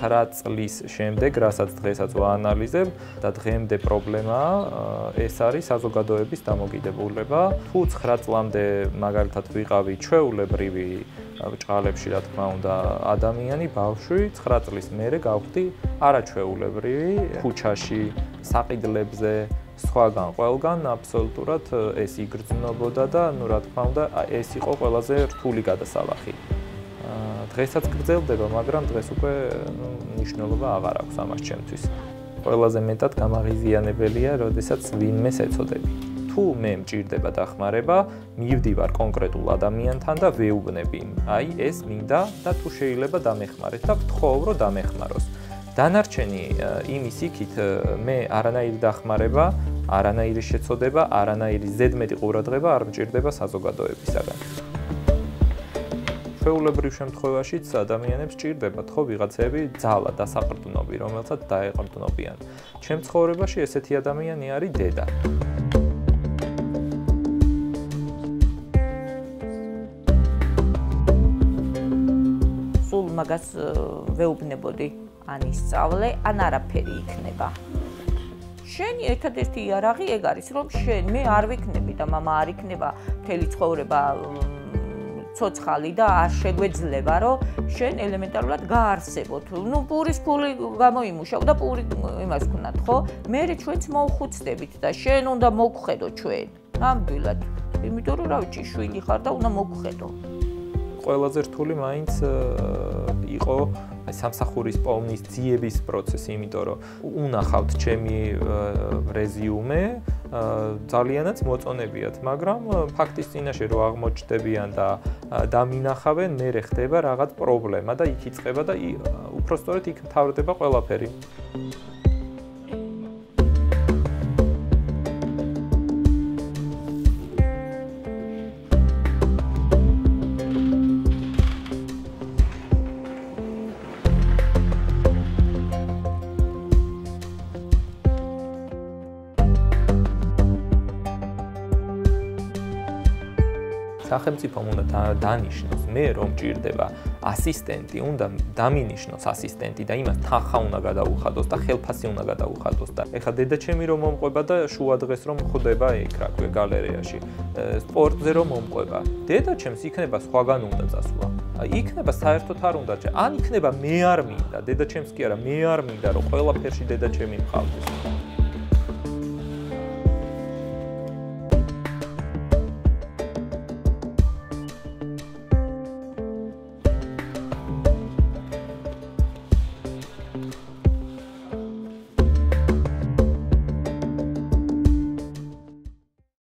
9 წლის შემდეგ, რასაც დღესაც ვაანალიზებ და დღემდე პრობლემაა, ეს არის საზოგადოების დამოკიდებულება. თუ 9 წლამდე მაგალითად ვიყავი ჩვეულებრივი ჭყალებში, რა თქმა უნდა, ადამიანი, ბავშვი, 9 წლის მერე გავხდი არაჩვეულებრივი, ქუჩაში, საყიდლებზე, სხვაგან ყველგან აბსოლუტურად ეს იგრძნობოდა და, ну, რა თქმა უნდა, ეს იყო ყველაზე რთული გადასალახი. დღესაც გრძელდება, მაგრამ დღეს უკვე მნიშვნელობა აღარ აქვს ამას ჩემთვის. ყველაზე მეტად გამაღიზიანებელია, როდესაც ვინმეს ეწოდები. თუ მე მჭირდება დახმარება, მივდივარ კონკრეტულ ადამიანთან და ვეუბნები, აი ეს მინდა და თუ შეიძლება დამეხმარეთ და ვთხოვ, რომ დამეხმაროს. დანარჩენი იმის იქით მე არანაირი დახმარება, არანაირი შეწოდება, არანაირი ზედმეტი ყურადღება არ მჭირდება საზოგადოებისაგან. ჩვეულებრივ შემთხვევაშიც ადამიანებს ჭირდებათ ხო ვიღაცები ძალა და საყრდნობი, რომელსაც დაეყრდნობიან. ჩემ ცხოვრებაში ესეთი ადამიანი არის დედა. სულ მაგას ვეუბნებოდი, ან ისწავლე, ან არაფერი იქნება. შენი ერთადერთი იარაღი ეგ არის, რომ შენ მე არ ვიქნები და მამა არ იქნება მთელი ცხოვრება ცოცხალი და არ შეგვეძლება, რომ შენ ელემენტარულად გაარსებოთ. ნუ პურის ფული გამოიმუშავ და პური იმას ვქნათ, ხო? მე ჩვენც მოვხუცდებით და შენ უნდა მოგხედო ჩვენ. ნამდვილად. იმიტომ რომ რა ვიცი, შვილი ხარ და უნდა მოგხედო. ყველაზე რთული მაინც იყო სამსახურის პოვნის ძიების პროცესი, იმიტომ რომ უნახავთ ჩემი რეზიუმე, ძალიანაც მოწონებიათ, მაგრამ ფაქტის წინაშე რო აღმოჩნდებიან და დამინახავენ, მერე ხდება რაღაც პრობლემა და იქ იწყება და უпростоრად იქ მთავრდება ყველაფერი. სახელმწიფომ უნდა დანიშნოს, მე რომ მჭირდება ასისტენტი, უნდა დამინიშნოს ასისტენტი და იმას თანხა უნდა გადაუხადოს და ხელფასი უნდა გადაუხადოს და ეხლა დედაჩემი რომ მომყვება და შუა დღეს რომ ხვდება იქ რა ქვია გალერეაში, სპორტზე რომ მომყვება, დედაჩემს იქნება სხვაგან უნდა წასვლა. იქნება საერთოდ არ უნდა, ან იქნება მე არ მინდა, დედაჩემს კი არა, მე არ მინდა რომ ყველაფერში დედაჩემი მყავდეს.